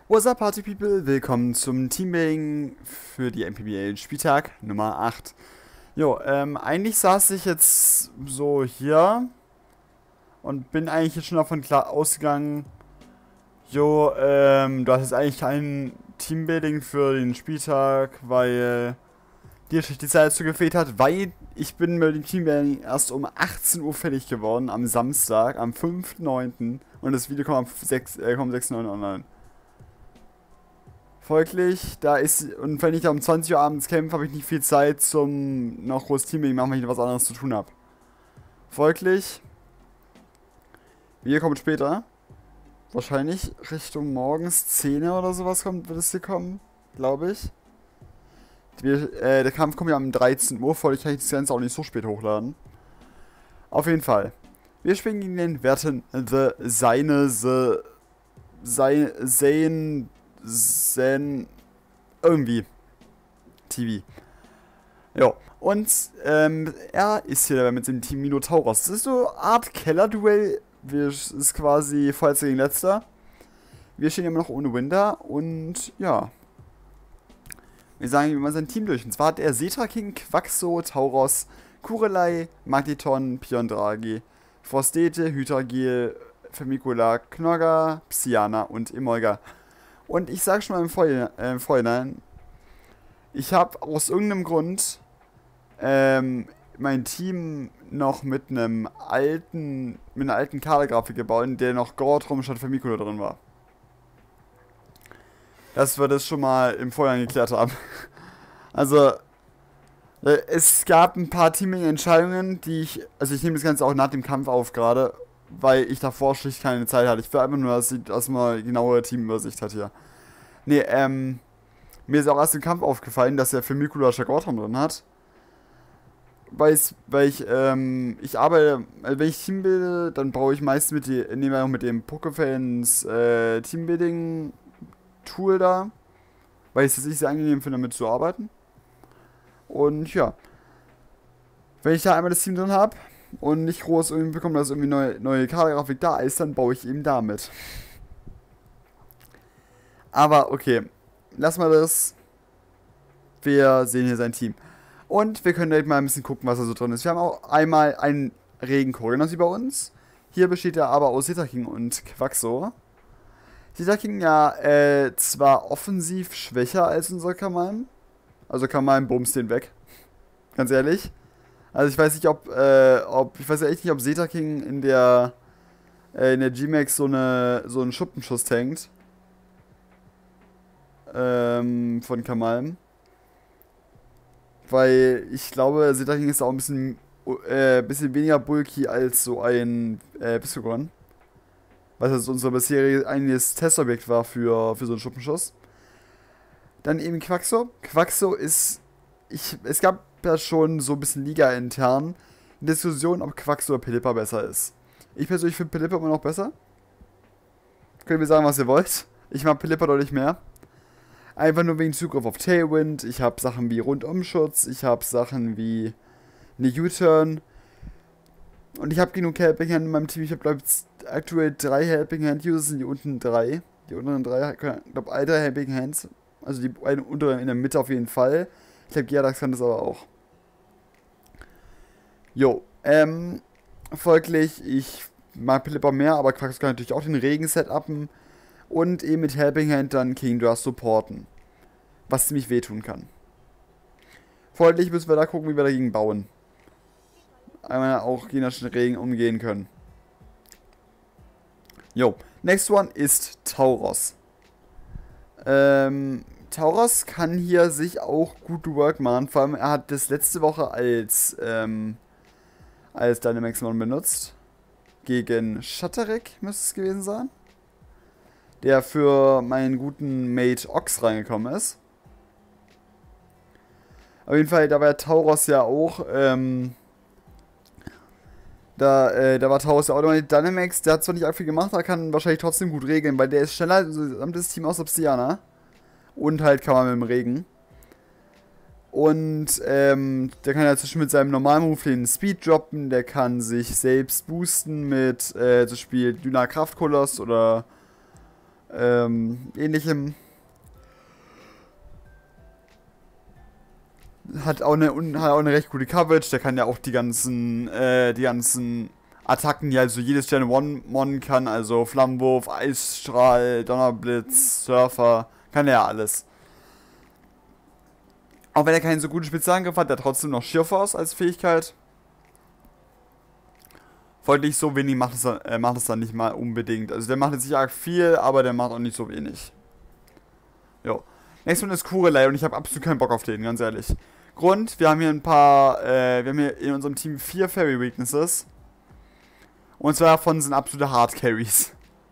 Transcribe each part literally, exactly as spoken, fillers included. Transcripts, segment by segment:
What's up, Party People? Willkommen zum Teambuilding für die M P B L Spieltag Nummer acht. Jo, ähm, eigentlich saß ich jetzt so hier und bin eigentlich jetzt schon davon klar ausgegangen, jo, ähm, du hast jetzt eigentlich kein Teambuilding für den Spieltag, weil dir die Zeit dazu gefehlt hat, weil ich bin mit dem Teambuilding erst um achtzehn Uhr fertig geworden, am Samstag, am fünften neunten und das Video kommt am sechs, äh, kommt sechsten neunten online. Folglich, da ist, und wenn ich da um zwanzig Uhr abends kämpfe, habe ich nicht viel Zeit zum noch groß Teambuilding machen, weil ich noch was anderes zu tun habe. Folglich, Video kommt später. Wahrscheinlich Richtung morgens zehn Uhr oder sowas kommt, wird es hier kommen, glaube ich. Wir, äh, der Kampf kommt ja um dreizehn Uhr, folglich kann ich das Ganze auch nicht so spät hochladen. Auf jeden Fall. Wir spielen gegen den Werten The Seine, The Sein, Sein, Zen, irgendwie. T V. Jo. Und ähm, er ist hier mit dem Team Minotauros. Das ist so eine Art Keller-Duell. Das ist quasi Vorletzter gegen Letzter. Wir stehen immer noch ohne Winter. Und ja. Wir sagen wie man sein Team durch. Und zwar hat er Seta King, Quaxo, Tauros, Kurelei, Magneton, Piondragi, Frostete, Hydragil, Femicula, Knogger, Psyana und Emolga. Und ich sage schon mal im Vorhinein, äh, im Vorhinein ich habe aus irgendeinem Grund ähm, mein Team noch mit einem alten, mit einer alten Kadergrafik gebaut, in der noch Gordrum statt Femicula drin war. Dass wir das schon mal im Vorhinein geklärt haben. Also, äh, es gab ein paar Teaming-Entscheidungen, die ich, also ich nehme das Ganze auch nach dem Kampf auf gerade, weil ich davor schlicht keine Zeit hatte. Ich will einfach nur, dass, ich, dass man eine genaue Teamübersicht hat hier. Nee, ähm, mir ist auch erst im Kampf aufgefallen, dass er für Mikula Gordrum drin hat. Weil, weil ich, ähm, ich arbeite, also wenn ich Team bilde, dann brauche ich meist mit die, nehme ich auch mit dem Pokefans äh, Teambuilding-Tool da. Weil ich es nicht sehr angenehm finde, damit zu arbeiten. Und ja. Wenn ich da einmal das Team drin habe und nicht groß irgendwie bekomme, dass irgendwie neue, neue Kadergrafik da ist, dann baue ich eben damit. Aber okay, lass mal das. Wir sehen hier sein Team. Und wir können direkt mal ein bisschen gucken, was da so drin ist. Wir haben auch einmal einen Regenkoordinator wie bei uns. Hier besteht er aber aus Seta King und Quaxo. Seta King ja äh, zwar offensiv schwächer als unser Kamalm. Also Kamalm bumst den weg. Ganz ehrlich. Also ich weiß nicht, ob, äh, ob ich weiß ja echt nicht, ob Seta King in der äh, in der G-Max so eine so einen Schuppenschuss tankt. Ähm, von Kamalm. Weil ich glaube, Seta King ist auch ein bisschen, äh, bisschen weniger bulky als so ein äh, Piscogon. Was also unser bisheriges einiges Testobjekt war für, für so einen Schuppenschuss. Dann eben Quaxo. Quaxo ist. Ich, es gab ja schon so ein bisschen Liga-intern Diskussion, ob Quaxo oder Pelipper besser ist. Ich persönlich finde Pelipper immer noch besser. Könnt ihr mir sagen, was ihr wollt. Ich mag Pelipper deutlich mehr. Einfach nur wegen Zugriff auf Tailwind. Ich habe Sachen wie Rundumschutz. Ich habe Sachen wie eine U-Turn. Und ich habe genug Helping Hand in meinem Team. Ich habe, glaube ich, aktuell drei Helping Hand Users und die unten drei. Die unteren drei, ich glaube, alle drei Helping Hands. Also die eine untere in der Mitte auf jeden Fall. Ich glaube, Giadax kann das aber auch. Jo, ähm, folglich, ich mag Pelipper mehr, aber Quaxo kann natürlich auch den Regen setupen. Und eben mit Helping Hand dann Kingdra supporten. Was ziemlich wehtun kann. Folglich müssen wir da gucken, wie wir dagegen bauen. Einmal auch gegen den Regen umgehen können. Jo, next one ist Tauros. Ähm, Tauros kann hier sich auch gut Work machen. Vor allem, er hat das letzte Woche als, ähm, als Dynamax-Mon benutzt. Gegen Shatterek müsste es gewesen sein. Der für meinen guten Mate Ox reingekommen ist. Auf jeden Fall, da war Tauros ja auch, ähm, da, äh, da war Tauros ja auch nochmal Dynamax, der hat zwar nicht arg viel gemacht, aber kann wahrscheinlich trotzdem gut regeln, weil der ist schneller als unser gesamtes Team aus Obsidiana. Und halt kann man mit dem Regen. Und, ähm, der kann ja zwischen mit seinem normalen Move den Speed droppen, der kann sich selbst boosten mit, äh, zum Beispiel Duna Kraftkoloss oder ähm, ähnlichem. Hat auch, eine, hat auch eine recht gute Coverage. Der kann ja auch die ganzen, äh, die ganzen Attacken, die also jedes Gen eins monnen kann. Also Flammenwurf, Eisstrahl, Donnerblitz, Surfer. Kann er ja alles. Auch wenn er keinen so guten Spezialangriff hat, der hat trotzdem noch Sheer Force als Fähigkeit. Folglich so wenig macht es, äh, macht es dann nicht mal unbedingt. Also der macht jetzt nicht arg viel, aber der macht auch nicht so wenig. Jo. Nächstes One ist Kurelei und ich habe absolut keinen Bock auf den, ganz ehrlich. Grund, wir haben hier ein paar, äh, wir haben hier in unserem Team vier Fairy Weaknesses. Und zwei davon sind absolute Hard Carries.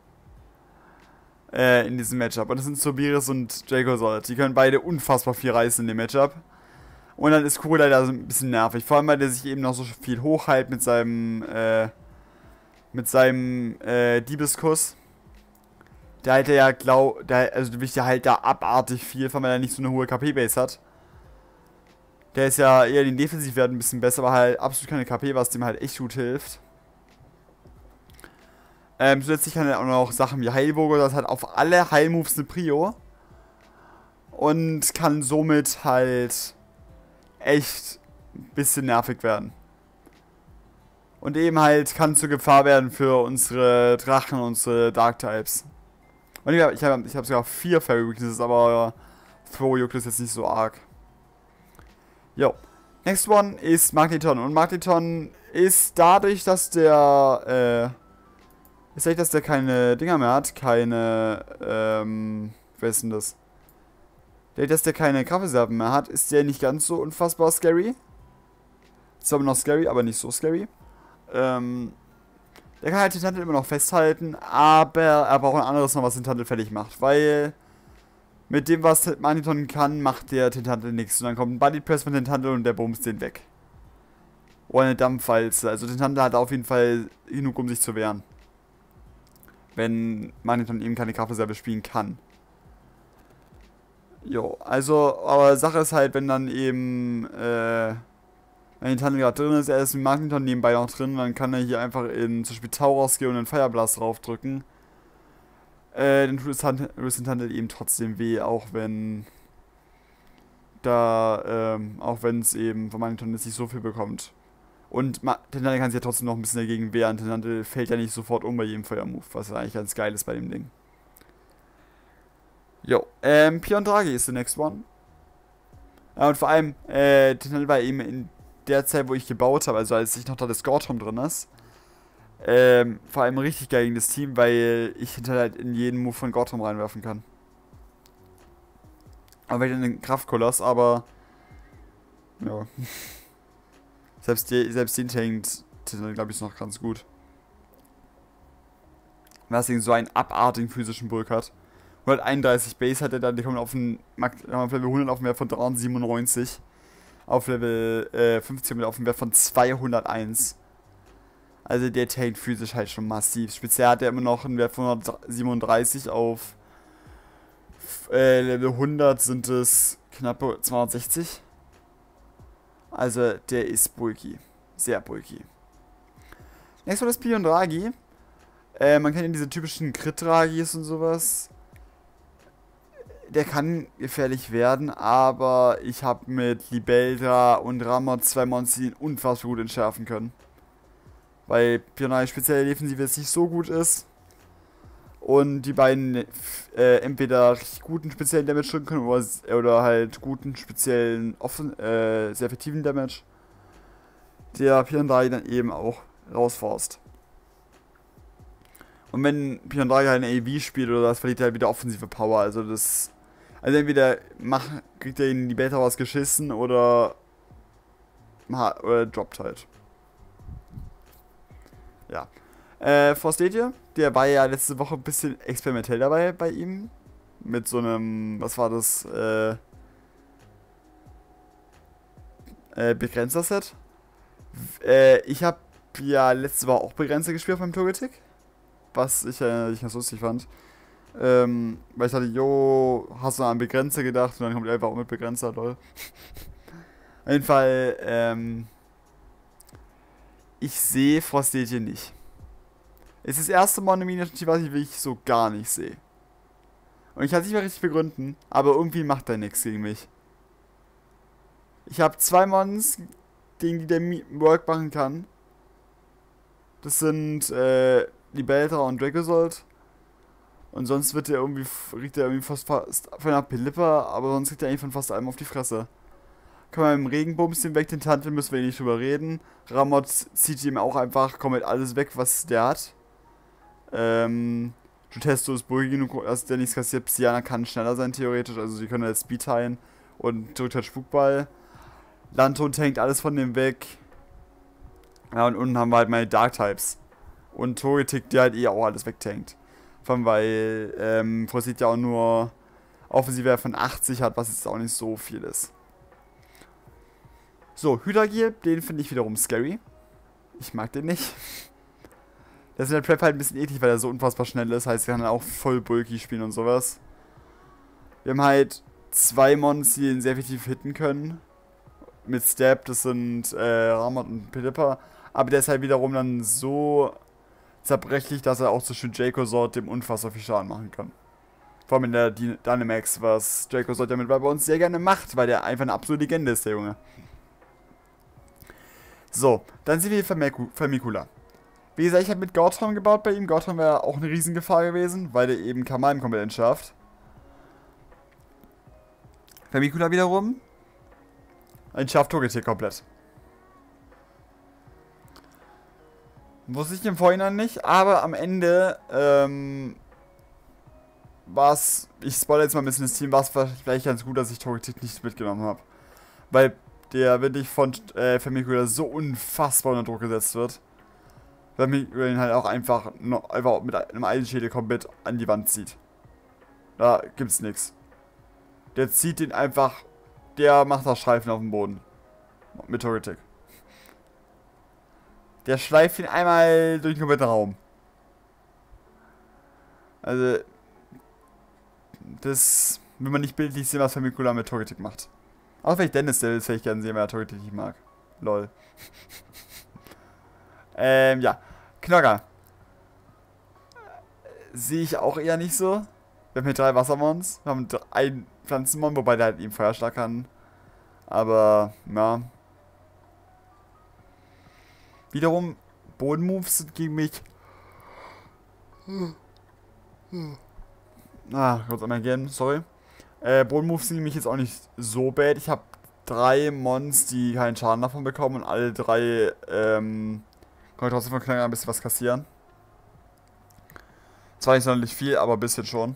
Äh, in diesem Matchup. Und das sind Sobiris und Draco Solid. Die können beide unfassbar viel reißen in dem Matchup. Und dann ist Kurelei da so ein bisschen nervig. Vor allem, weil der sich eben noch so viel hochhält mit seinem, äh, mit seinem, äh, Diebeskuss. Der halt ja, glaub, der, also der halt da abartig viel, vor allem, weil er nicht so eine hohe K P-Base hat. Der ist ja eher den Defensivwerten ein bisschen besser, aber halt absolut keine K P, was dem halt echt gut hilft. Ähm, zusätzlich kann er auch noch Sachen wie Heilburger, das hat auf alle Heilmoves eine Prio. Und kann somit halt echt ein bisschen nervig werden. Und eben halt kann zur Gefahr werden für unsere Drachen, unsere Dark-Types. Und ich habe ich hab, ich hab sogar vier Fairy Weaknesses, aber Throw juckt ist jetzt nicht so arg. Jo. Next one ist Magneton. Und Magneton ist dadurch, dass der, äh, ist echt, dass der keine Dinger mehr hat, keine, ähm, wer ist denn das? Dadurch, dass der keine Kraftreserven mehr hat, ist der nicht ganz so unfassbar scary. Ist aber noch scary, aber nicht so scary. Ähm, der kann halt den Tintantel immer noch festhalten, aber er braucht ein anderes noch, was den Tintantel fertig macht, weil mit dem, was Magneton kann, macht der Tintantel nichts. Und dann kommt ein Body Press von Tintantel und der bumst den weg. Oder eine Dampfwalze. Also Tintantel hat auf jeden Fall genug, um sich zu wehren. Wenn Magneton eben keine Kraftreserve spielen kann. Jo, also, aber Sache ist halt, wenn dann eben, äh, wenn Tintantel gerade drin ist, er ist mit Magneton nebenbei noch drin, dann kann er hier einfach in zum Beispiel Tauros gehen und einen Fireblast draufdrücken. Äh, dann tut es Tintantel eben trotzdem weh, auch wenn da, ähm, auch wenn es eben von Magneton nicht so viel bekommt. Und Tintantel kann sich ja trotzdem noch ein bisschen dagegen wehren. Tintantel fällt ja nicht sofort um bei jedem Feuermove, was eigentlich ganz geil ist bei dem Ding. Jo, ähm, Pion Draghi ist the next one. Ja, und vor allem, äh, Tintantel war eben in der Zeit, wo ich gebaut habe, also als ich noch da das Gortom drin ist, ähm, vor allem richtig geil gegen das Team, weil ich Tintantel halt in jeden Move von Gortom reinwerfen kann. Aber wieder einen Kraftkoloss, aber ja. Selbst, die, selbst den tankt Tintantel, glaube ich, noch ganz gut. Weil es so einen abartigen physischen Bulk hat. hunderteinunddreißig Base hat er dann, die kommen auf, ein, auf Level hundert auf einen Wert von dreihundertsiebenundneunzig. Auf Level äh, fünfzehn auf einen Wert von zweihunderteins. Also der tankt physisch halt schon massiv. Speziell hat er immer noch einen Wert von hundertsiebenunddreißig auf äh, Level hundert sind es knappe zweihundertsechzig. Also der ist bulky. Sehr bulky. Nächstes Mal das Pion Draghi. Äh, man kennt ja diese typischen Crit-Dragis und sowas. Der kann gefährlich werden, aber ich habe mit Libeldra und Rammer zwei Monster, die ihn unfassbar gut entschärfen können. Weil Pion Draghi speziell defensiv jetzt nicht so gut ist. Und die beiden äh, entweder richtig guten speziellen Damage drücken können oder, oder halt guten speziellen, offen, äh, sehr effektiven Damage. Der Pion Draghi dann eben auch rausforst. Und wenn Pion Draghi halt eine A V spielt oder das, verliert er halt wieder offensive Power. Also das. Also entweder mach, kriegt er in die Beta was geschissen oder. Oder droppt halt. Ja. Äh, Forstadia, der war ja letzte Woche ein bisschen experimentell dabei bei ihm. Mit so einem, was war das, äh, äh Begrenzer-Set. Äh, ich habe ja letzte Woche auch Begrenzer gespielt auf meinem Togetic. Was ich ja äh, ganz lustig fand. Ähm, weil ich dachte, jo, hast du an Begrenzer gedacht? Und dann kommt er einfach auch mit Begrenzer, lol. Auf jeden Fall, ähm, ich sehe Forstadia nicht. Es ist das erste Mal in einem Miniatur, was ich wirklich so gar nicht sehe. Und ich kann es nicht mehr richtig begründen, aber irgendwie macht er nichts gegen mich. Ich habe zwei Mons, gegen die der Work machen kann. Das sind äh, Libeltra und Dracozolt. Und sonst wird der irgendwie, kriegt er irgendwie fast, fast von einer Pelipper, aber sonst kriegt er eigentlich von fast allem auf die Fresse. Kann man mit dem Regenbumschen weg, den Tante müssen wir nicht drüber reden. Ramot zieht ihm auch einfach komplett alles weg, was der hat. Ähm, Jutesto ist bulky genug, dass der nichts kassiert. Psyana kann schneller sein, theoretisch, also sie können jetzt Speed teilen und drückt halt Spukball. Lanto tankt alles von dem weg. Ja, und unten haben wir halt meine Dark-Types. Und Togetic, der halt eh auch alles wegtankt. Vor allem, weil ähm, Frostit ja auch nur Offensivwert von achtzig hat, was jetzt auch nicht so viel ist. So, Hydagil, den finde ich wiederum scary. Ich mag den nicht. Der ist in der Trap halt ein bisschen eklig, weil er so unfassbar schnell ist. Heißt, er kann auch voll bulky spielen und sowas. Wir haben halt zwei Mons, die ihn sehr effektiv hitten können. Mit Stab, das sind äh, Ramot und Pelipper. Aber der ist halt wiederum dann so zerbrechlich, dass er auch so schön Dracozolt dem unfassbar viel Schaden machen kann. Vor allem in der Dynamax, was Dracozolt ja mittlerweile bei uns sehr gerne macht, weil der einfach eine absolute Legende ist, der Junge. So, dann sind wir Vermicula. Wie gesagt, ich habe mit Gortron gebaut bei ihm. Gortron wäre auch eine Riesengefahr gewesen, weil der eben Kamalm komplett entschärft. Vermicula wiederum entschärft Togetic komplett. Wusste ich im Vorhinein nicht, aber am Ende, ähm, war es, ich spoilere jetzt mal ein bisschen das Team, war es vielleicht ganz gut, dass ich Togetic nicht mitgenommen habe. Weil der wirklich von äh, Vermicula so unfassbar unter Druck gesetzt wird. Vermicula ihn halt auch einfach, noch, einfach mit einem Eisenschädel komplett an die Wand zieht. Da gibt's nichts. Der zieht den einfach, der macht da Streifen auf dem Boden. Mit Togetic. Der schleift ihn einmal durch den kompletten Raum. Also, das will man nicht bildlich sehen, was Vermicula mit Togetic macht. Auch wenn ich Dennis, der will es vielleicht gerne sehen, weil er Togetic nicht mag. Lol. ähm, ja. Knogger. Sehe ich auch eher nicht so. Wir haben hier drei Wassermons. Wir haben einen Pflanzenmon, wobei der halt eben Feuerschlag kann. Aber, ja. Wiederum, Bodenmoves sind gegen mich. Ah, kurz einmal gehen, sorry. Äh, Bodenmoves sind gegen mich jetzt auch nicht so bad. Ich habe drei Mons, die keinen Schaden davon bekommen und alle drei, ähm, kann ich trotzdem von Knogger ein bisschen was kassieren. Zwar nicht sonderlich viel, aber ein bisschen schon.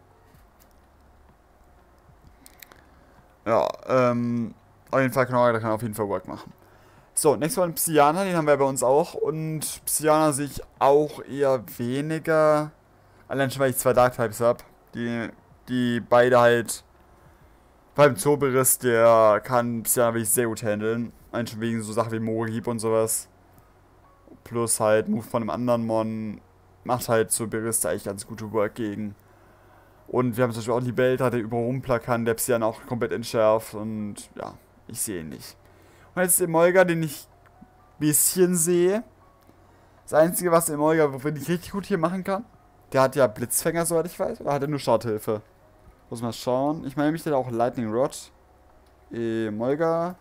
Ja, ähm, auf jeden Fall Knogger, der kann auf jeden Fall Work machen. So, nächstes Mal Psyana, den haben wir bei uns auch. Und Psyana sehe ich auch eher weniger. Allein schon, weil ich zwei Dark-Types habe. Die, die beide halt. Beim Zoberiss, der kann Psyana wirklich sehr gut handeln. Allein schon wegen so Sachen wie Moorhieb und sowas. Plus halt Move von einem anderen Mon. Macht halt Zoberiss da eigentlich ganz gute Work gegen. Und wir haben zum Beispiel auch Libeltra, der Überrumpler kann, der Psyana auch komplett entschärft. Und ja, ich sehe ihn nicht. Und jetzt Emolga, den ich ein bisschen sehe. Das Einzige, was Emolga wirklich richtig gut hier machen kann. Der hat ja Blitzfänger, soweit ich weiß. Oder hat er nur Starthilfe? Muss mal schauen. Ich meine nämlich, der hat auch Lightning Rod. Emolga.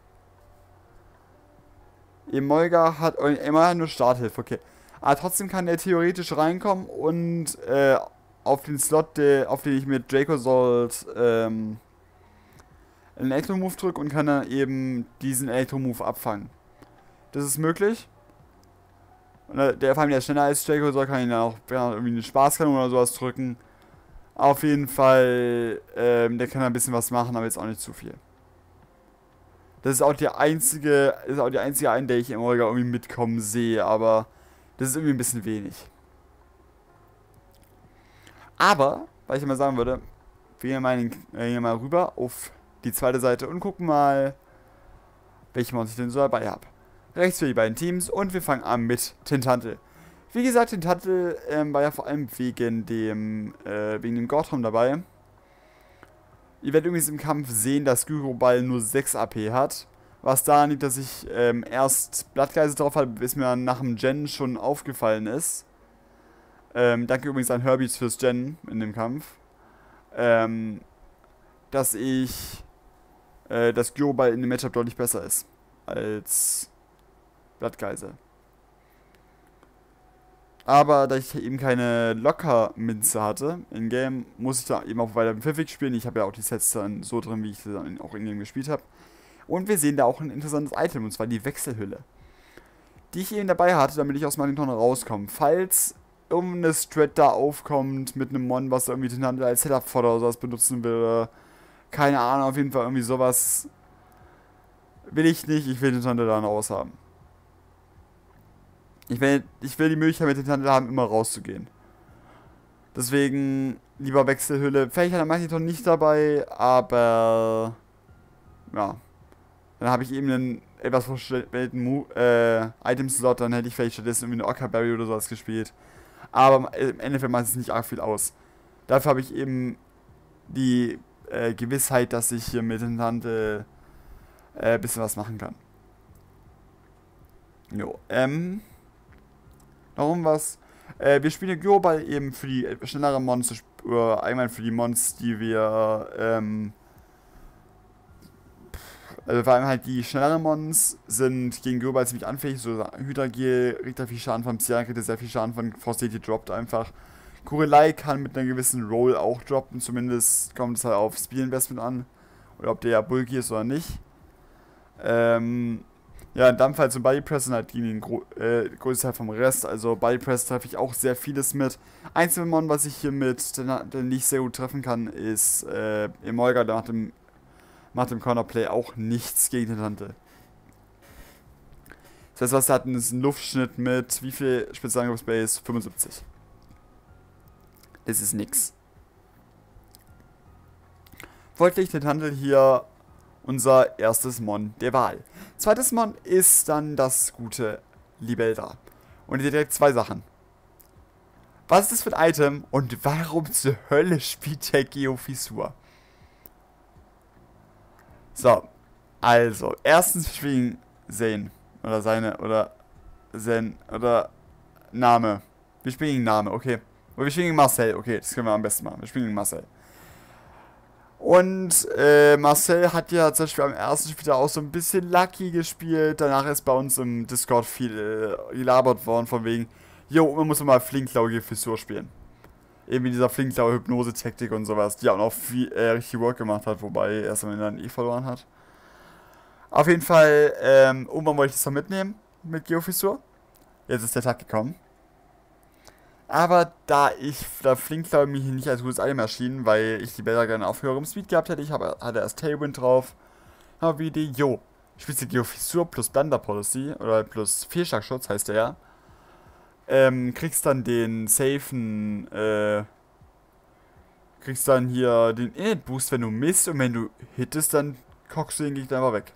Emolga hat immer nur Starthilfe, okay. Aber trotzdem kann der theoretisch reinkommen und äh, auf den Slot, der, auf den ich mit Dracozolt ähm, einen Elektro-Move drücke und kann dann eben diesen Elektro-Move abfangen. Das ist möglich. Und der, vor allem der ist schneller als Dracozolt, kann ihn dann auch ja, irgendwie eine Spaßkanone oder sowas drücken. Auf jeden Fall, ähm, der kann ein bisschen was machen, aber jetzt auch nicht zu viel. Das ist auch die einzige, das ist auch die einzige ein, der ich im Olga irgendwie mitkommen sehe, aber das ist irgendwie ein bisschen wenig. Aber, was ich mal sagen würde, wir gehen mal, äh, gehen mal rüber auf die zweite Seite und gucken mal, welche Monster ich denn so dabei habe. Rechts für die beiden Teams und wir fangen an mit Tintantl. Wie gesagt, Tintantl ähm, war ja vor allem wegen dem, äh, wegen dem Gortron dabei. Ihr werdet übrigens im Kampf sehen, dass Gyroball nur sechs A P hat. Was daran liegt, dass ich ähm, erst Blattgeise drauf hatte, bis mir nach dem Gen schon aufgefallen ist. Ähm, danke übrigens an Herbies fürs Gen in dem Kampf. ähm, dass ich, äh, das Gyro-Ball in dem Matchup deutlich besser ist als Blattgeisel. Aber da ich eben keine Locker-Minze hatte in Game, muss ich da eben auch weiter mit Pfiffig spielen. Ich habe ja auch die Sets dann so drin, wie ich sie dann auch in Game gespielt habe. Und wir sehen da auch ein interessantes Item, und zwar die Wechselhülle, die ich eben dabei hatte, damit ich aus meinem Tonne rauskomme. Falls irgendeine Strat da aufkommt mit einem Mon, was irgendwie den Handel als Setup-Fodder oder sowas benutzen will, keine Ahnung, auf jeden Fall irgendwie sowas will ich nicht. Ich will den Handel dann raus haben. Ich will, ich will die Möglichkeit mit dem Handel haben, immer rauszugehen. Deswegen lieber Wechselhülle. Vielleicht hat der Magneton nicht dabei, aber ja. Dann habe ich eben einen etwas vorstellten äh, Item-Slot, dann hätte ich vielleicht stattdessen irgendwie eine Ockerberry oder sowas gespielt. Aber im Endeffekt macht es nicht arg viel aus. Dafür habe ich eben die äh, Gewissheit, dass ich hier mit dem Handel ein äh, bisschen was machen kann. Jo, ähm. Noch was. Äh, wir spielen Gyro-Ball eben für die schnelleren Mons, oder einmal für die Mons, die wir, ähm, also vor allem halt die schnelleren Mons sind gegen Gyro-Ball ziemlich anfällig, so Hydra-Gel kriegt da viel Schaden von Psyan, kriegt sehr viel Schaden von Frostity, droppt einfach. Kurelei kann mit einer gewissen Roll auch droppen, zumindest kommt es halt auf Speed Investment an, oder ob der ja bulky ist oder nicht. Ähm, Ja, in dem Fall zum Body Press sind halt gegen den Gro äh, größten Teil vom Rest. Also Body Press treffe ich auch sehr vieles mit. Einzelne Mon, was ich hier mit den, den nicht sehr gut treffen kann, ist äh, Emolga, der macht im, macht im Cornerplay auch nichts gegen den Tante. Das heißt, was er hat, ist ein Luftschnitt mit wie viel Spezialangriffsbase? fünfundsiebzig. Das ist nix. Folglich den Handel hier unser erstes Mon der Wahl. Zweites Mon ist dann das gute Libeldra. Und hier direkt zwei Sachen. Was ist das für ein Item und warum zur Hölle spielt der Geofissur? So, also, erstens wir spielen Zane. Oder seine, oder Zen, oder Name. Wir spielen gegen Name, okay. Oder wir spielen gegen Marcel, okay, das können wir am besten machen. Wir spielen gegen Marcel. Und äh, Marcel hat ja zum Beispiel am ersten Spiel auch so ein bisschen Lucky gespielt. Danach ist bei uns im Discord viel äh, gelabert worden von wegen, jo, man muss mal flinkklaue Fissur spielen. Eben in dieser flinkklaue Hypnose-Taktik und sowas, die auch noch viel, äh, richtig Work gemacht hat, wobei er erst am Ende dann eh verloren hat. Auf jeden Fall, ähm, irgendwann wollte ich das mal mitnehmen mit Geofissur. Jetzt ist der Tag gekommen. Aber da ich, da Flinkklaue mir hier nicht als gutes Item erschien, weil ich die Bäder gerne auf höherem Speed gehabt hätte, ich habe, hatte erst Tailwind drauf, habe die Idee, jo, spielst du Geofissur plus Blunder Policy, oder plus Fehlschlagschutz heißt der ja, ähm, kriegst dann den safen, äh, kriegst dann hier den Init Boost, wenn du misst, und wenn du hittest, dann kockst du den Gegner einfach weg.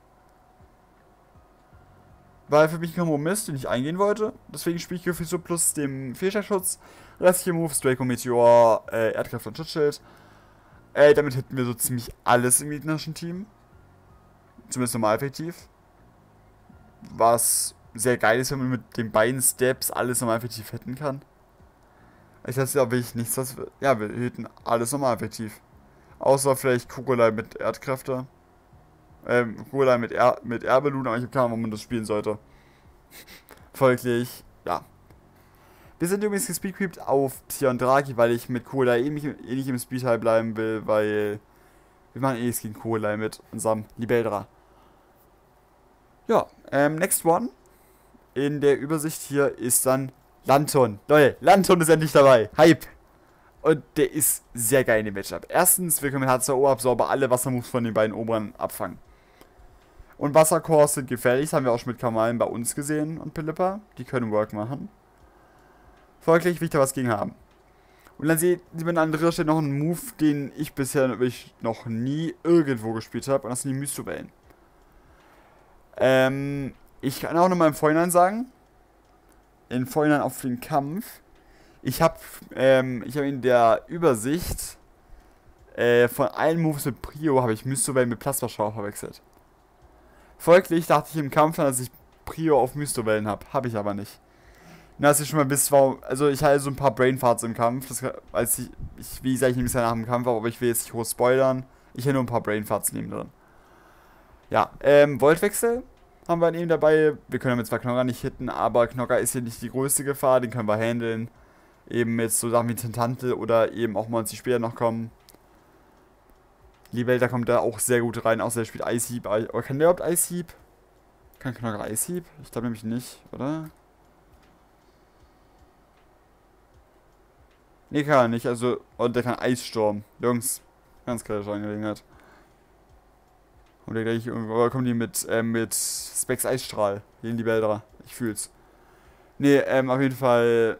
War für mich ein Kompromiss, den ich eingehen wollte. Deswegen spiele ich Geofissur plus dem Fehlschlagschutz. Restliche Moves, Draco Meteor, äh, Erdkraft und Schutzschild. Äh, damit hätten wir so ziemlich alles im gegnerischen Team. Zumindest normal effektiv. Was sehr geil ist, wenn man mit den beiden Steps alles normal effektiv hätten kann. Ich weiß ja wirklich nichts, was wir. Ja, wir hätten alles normal effektiv. Außer vielleicht Kugelei mit Erdkräfte. Ähm, Kugelei mit, er mit Erbelun, aber ich habe keine Ahnung, warum man das spielen sollte. Folglich, ja. Wir sind übrigens gespeedcreept auf Psion Draki, weil ich mit Kugelei eh nicht, eh nicht im Speedteil bleiben will, weil wir machen eh nichts gegen Kugelei mit unserem Libeldra. Ja, ähm, next one in der Übersicht hier ist dann Lanton. Leute, Lanton ist endlich dabei. Hype. Und der ist sehr geil in dem Matchup. Erstens, wir können mit H zwei O-Absorber alle Wassermoves von den beiden Oberen abfangen. Und Wassercores sind gefährlich, das haben wir auch schon mit Kamalen bei uns gesehen und Pilippa. Die können Work machen. Folglich will ich da was gegen haben. Und dann seht ihr an anderer Stelle noch einen Move, den ich bisher wirklich noch nie irgendwo gespielt habe. Und das sind die Mystowellen. Ähm, ich kann auch nochmal im Vorhinein sagen, im Vorhinein auf den Kampf, ich habe ähm, ich hab in der Übersicht äh, von allen Moves mit Prio habe ich Mystowellen mit Plasmaschauer verwechselt. Folglich dachte ich im Kampf, dass ich Prio auf Mystowellen habe. Habe ich aber nicht. Na, dass ich schon mal wisst, warum. Also, ich hatte so ein paar Brainfarts im Kampf. Das, als ich, ich, wie gesagt, ich nehme es ja nach dem Kampf, aber ich will jetzt nicht groß spoilern. Ich hätte nur ein paar Brainfarts neben drin. Ja, ähm, Voltwechsel haben wir eben dabei. Wir können damit zwar Knocker nicht hitten, aber Knocker ist hier nicht die größte Gefahr. Den können wir handeln. Eben mit so Sachen wie Tentantel oder eben auch Monster, die später noch kommen. Libelta kommt da auch sehr gut rein, außer er spielt Ice Heap. Oder kann der überhaupt Ice Heap? Kann Knocker Ice Heap? Ich glaube nämlich nicht, oder? Nee, kann er nicht. Also, und der kann Eissturm. Jungs, ganz kritische Angelegenheit. Und der gleich irgendwo kommen die mit, äh, mit Specs Eisstrahl gegen die Bäldra. Ich fühl's. Nee, ähm, auf jeden Fall.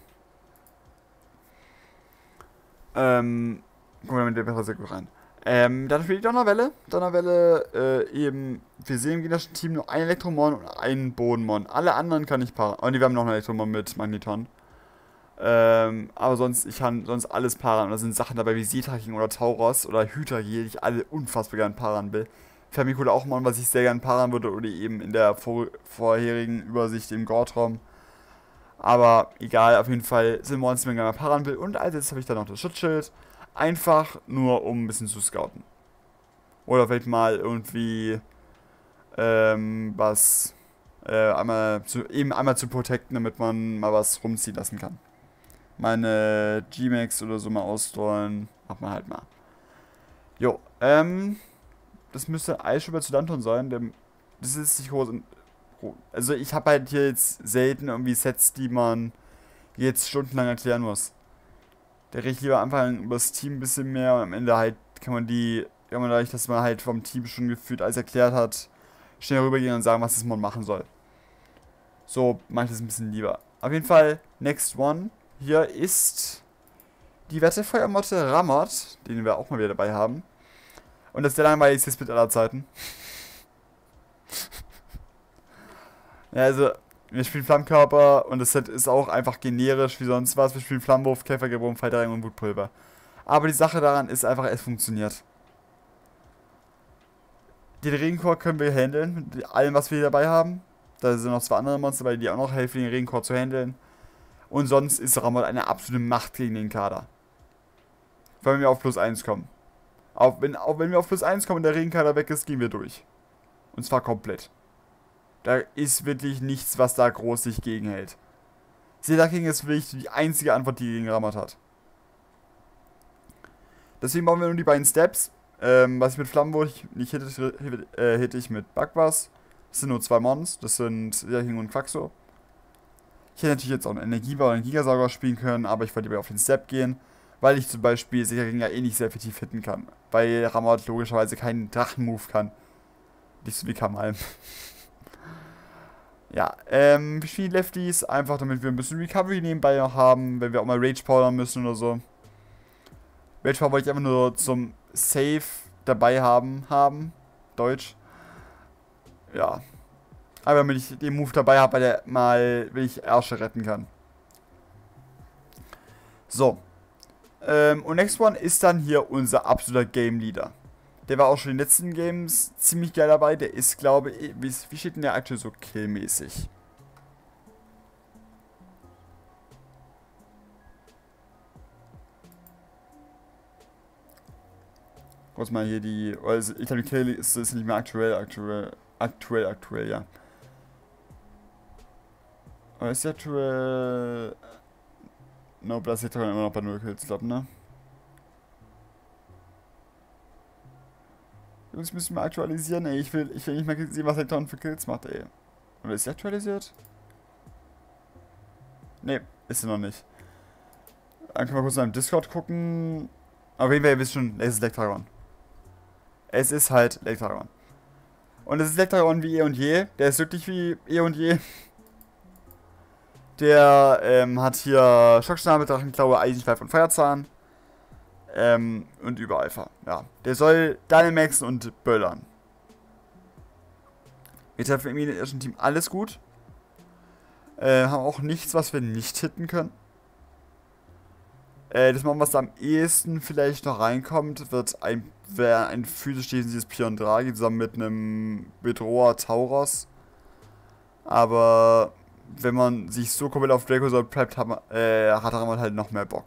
Ähm, gucken wir mit der besser sehr gut rein. Ähm, dann spielt die Donnerwelle. Donnerwelle, äh, eben, wir sehen im gegnerischen Team nur einen Elektromon und einen Bodenmon. Alle anderen kann ich paaren. Oh, nee, wir haben noch einen Elektromon mit Magneton. Ähm, aber sonst, ich kann sonst alles paaren. Und da sind Sachen dabei wie Seetaking oder Tauros oder Hydra, die ich alle unfassbar gern paaren will. Vermikola auch mal, was ich sehr gern paaren würde, oder eben in der vor vorherigen Übersicht im Gortraum. Aber egal, auf jeden Fall sind Monster, die man gerne paaren will. Und als jetzt habe ich dann noch das Schutzschild. Einfach nur, um ein bisschen zu scouten. Oder vielleicht mal irgendwie ähm, was äh, einmal zu, eben einmal zu protecten, damit man mal was rumziehen lassen kann. Meine G-Max oder so mal ausstreuen. Macht man halt mal. Jo, ähm, das müsste Eisschubert zu Danton sein. Der, das ist nicht groß. Also ich habe halt hier jetzt selten irgendwie Sets, die man jetzt stundenlang erklären muss. Da rede ich lieber anfangen über das Team ein bisschen mehr und am Ende halt kann man die, kann man dadurch, dass man halt vom Team schon gefühlt alles erklärt hat, schnell rübergehen und sagen, was das Mon machen soll. So mache ich das ein bisschen lieber. Auf jeden Fall, next one. Hier ist die Wettefeuermotte Ramot, den wir auch mal wieder dabei haben. Und das ist der langweiligste Split aller Zeiten. Ja, also, wir spielen Flammkörper und das Set ist auch einfach generisch wie sonst was. Wir spielen Flammenwurf, Käfergebrum, Falterring und Wutpulver. Aber die Sache daran ist einfach, es funktioniert. Den Regenchor können wir handeln, mit allem, was wir hier dabei haben. Da sind noch zwei andere Monster dabei, die auch noch helfen, den Regenchor zu handeln. Und sonst ist Ramot eine absolute Macht gegen den Kader. Vor allem, wenn wir auf plus eins kommen. Auch wenn, auch wenn wir auf plus eins kommen und der Regenkader weg ist, gehen wir durch. Und zwar komplett. Da ist wirklich nichts, was da groß sich gegenhält. Seetaking ist wirklich die einzige Antwort, die gegen Ramot hat. Deswegen bauen wir nur die beiden Steps. Ähm, was ich mit Flammenwurf nicht hitte, äh, hitte ich mit Bagwas. Das sind nur zwei Mons. Das sind Seetaking und Quaxo. Ich hätte natürlich jetzt auch einen Energiebau oder einen Gigasauger spielen können, aber ich wollte lieber auf den Step gehen, weil ich zum Beispiel Seetaking ja eh nicht sehr effektiv hitten kann. Weil Ramot logischerweise keinen Drachenmove kann. Nicht so wie Kamalm. Ja, ähm, wir spielen Lefties, einfach damit wir ein bisschen Recovery nebenbei noch haben, wenn wir auch mal Rage powdern müssen oder so. Rage Power wollte ich einfach nur zum Save dabei haben, haben, Deutsch. Ja. Aber damit ich den Move dabei habe, weil der mal, wenn ich Ärsche retten kann. So. Ähm, und next one ist dann hier unser absoluter Game Leader. Der war auch schon in den letzten Games ziemlich geil dabei. Der ist, glaube ich, wie, wie steht denn der aktuell so killmäßig? Kurz mal hier die, also ich glaube die Kill ist, ist nicht mehr aktuell, aktuell, aktuell, aktuell, ja. Aber ist die aktuell... No, das ist ja immer noch bei null Kills, glaube ich, ne? Jungs, müssen wir aktualisieren, ey. Ich will, ich will nicht mehr sehen, was Lekton für Kills macht, ey. Oder ist sie aktualisiert? Ne, ist sie noch nicht. Dann können wir kurz mal im Discord gucken. Auf jeden Fall, ihr wisst schon, es ist Lektragon. Es ist halt Lektragon. Und es ist Lektragon wie eh und je. Der ist wirklich wie eh und je. Der ähm, hat hier Schockschnabel, Drachenklaue, Eisenschleif und Feuerzahn. Ähm, und Übereifer. Ja. Der soll Dynamaxen und böllern. Wir treffen im ersten Team alles gut. Äh, haben auch nichts, was wir nicht hitten können. Äh, das Mal, was da am ehesten vielleicht noch reinkommt, wird ein, wäre ein physisch defensives Pion Draghi zusammen mit einem Bedroher Tauros. Aber wenn man sich so komplett auf Dracozold preppt, hat, man, äh, hat man halt noch mehr Bock.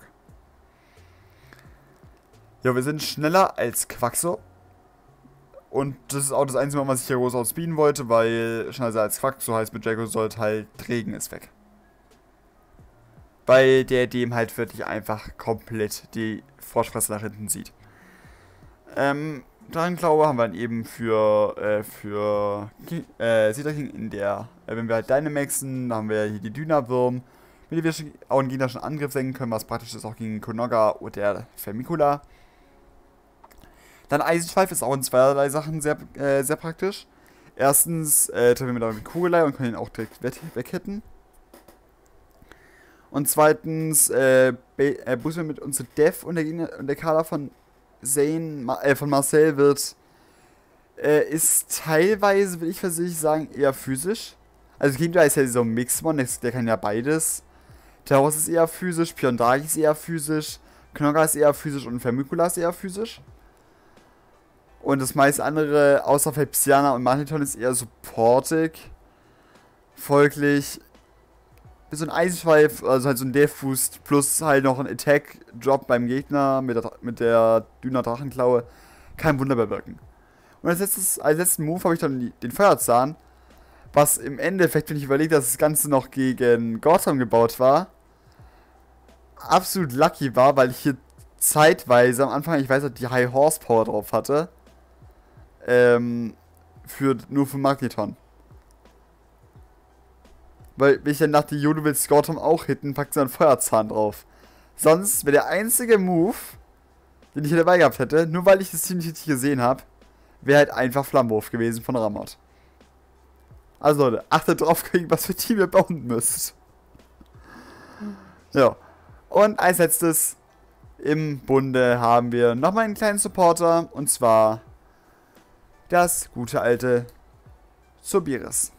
Ja, wir sind schneller als Quaxo. Und das ist auch das einzige Mal, was ich hier groß outspeeden wollte, weil schneller als Quaxo heißt mit Dracozold halt Regen ist weg. Weil der dem halt wirklich einfach komplett die Froschfresse nach hinten sieht. Ähm, Drachenclaw haben wir dann eben für, äh, für King, äh, Cedar King in der, äh, wenn wir halt Dynamaxen, dann haben wir hier die Dynawürm, mit der wir auch einen gegnerischen Angriff senken können, was praktisch ist auch gegen Konoga oder Vermicula. Dann Eisenschweif ist auch in zweierlei Sachen sehr, äh, sehr praktisch. Erstens äh, treffen wir damit mit Kugelei und können ihn auch direkt weghitten. Und zweitens äh, äh, boosten wir mit unserer Dev und der, Gegner, und der Kader von Zane, äh, von Marcel wird, äh, ist teilweise, will ich versicherlich sagen, eher physisch. Also Gegner ist ja so ein Mixmon, der, der kann ja beides. Taurus ist eher physisch, Piondragi ist eher physisch, Knoga ist eher physisch und Vermicula ist eher physisch. Und das meiste andere, außer Psiana und Magneton, ist eher supportig. Folglich so ein Eisenschweif, also halt so ein Death Boost plus halt noch ein Attack Drop beim Gegner mit der, mit der Düner Drachenklaue kein Wunder bewirken. Und als, letztes, als letzten Move habe ich dann die, den Feuerzahn, was im Endeffekt, wenn ich überlege, dass das Ganze noch gegen Gotham gebaut war, absolut lucky war, weil ich hier zeitweise am Anfang, ich weiß nicht, die High Horsepower drauf hatte, ähm, für, nur für Magneton. Weil ich dann dachte, jo, du willst Gotham auch hitten, packt sie einen Feuerzahn drauf. Sonst wäre der einzige Move, den ich hier dabei gehabt hätte, nur weil ich das ziemlich richtig gesehen habe, wäre halt einfach Flammenwurf gewesen von Ramot. Also Leute, achtet drauf, was für Team ihr bauen müsst. Ja. Und als letztes im Bunde haben wir nochmal einen kleinen Supporter, und zwar das gute alte Sobiris.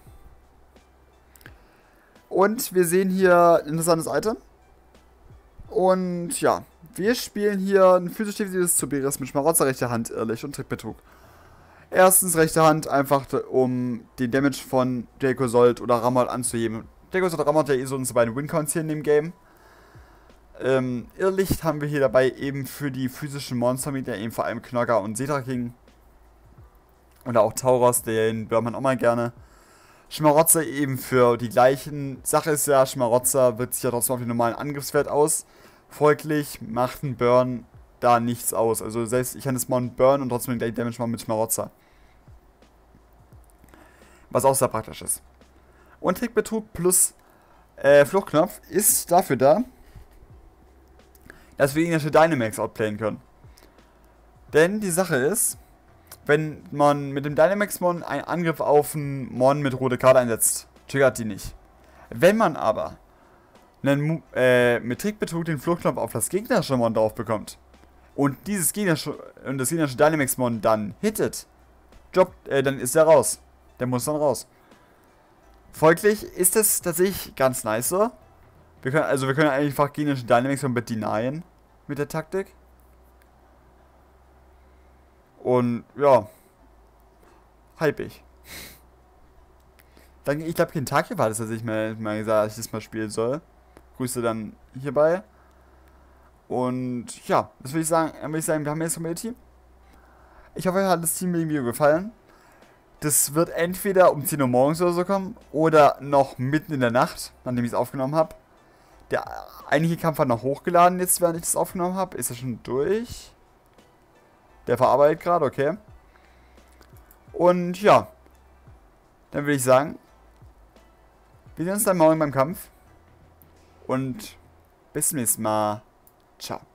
Und wir sehen hier ein interessantes Item. Und ja, wir spielen hier ein physisch defensives Sobiris mit Schmarotzer rechter Hand, Irrlicht und Trickbetrug. Erstens rechte Hand, einfach um den Damage von Dracozold oder Ramot anzuheben. Dracozold oder Ramot, der eh so unsere beiden Wincons hier in dem Game. Ähm, Irrlicht haben wir hier dabei eben für die physischen Monster mit, der eben vor allem Knogger und Cedar King. Oder auch Tauros, den bört man auch mal gerne. Schmarotzer eben für die gleichen. Sache ist ja, Schmarotzer wirkt sich ja trotzdem auf den normalen Angriffswert aus. Folglich macht ein Burn da nichts aus. Also selbst ich kann das Mon burn und trotzdem den gleichen Damage machen mit Schmarotzer. Was auch sehr praktisch ist. Und Trickbetrug plus äh, Fluchtknopf ist dafür da, dass wir gegnerische Dynamax outplayen können. Denn die Sache ist, wenn man mit dem Dynamax-Mon einen Angriff auf einen Mon mit rote Karte einsetzt, triggert die nicht. Wenn man aber einen, äh, mit Trickbetrug den Fluchtknopf auf das gegnerische Mon drauf bekommt und dieses gegnerische, und das gegnerische Dynamax-Mon dann hittet, droppt, äh, dann ist der raus. Der muss dann raus. Folglich ist es tatsächlich ganz nice so. Wir können, also wir können einfach gegnerische Dynamax-Mon mit denyen mit der Taktik. Und ja, hype ich. Dann, ich glaube, Kentaki war das, dass ich mir mal gesagt habe, dass ich das mal spielen soll. Grüße dann hierbei. Und ja, das würde ich sagen, würde ich sagen, wir haben jetzt ein Team. Ich hoffe, euch hat das Team mit dem Video gefallen. Das wird entweder um zehn Uhr morgens oder so kommen oder noch mitten in der Nacht, nachdem ich es aufgenommen habe. Der eigentliche Kampf hat noch hochgeladen jetzt, während ich das aufgenommen habe. Ist er schon durch? Der verarbeitet gerade, okay. Und ja, dann würde ich sagen, wir sehen uns dann morgen beim Kampf. Und bis zum nächsten Mal. Ciao.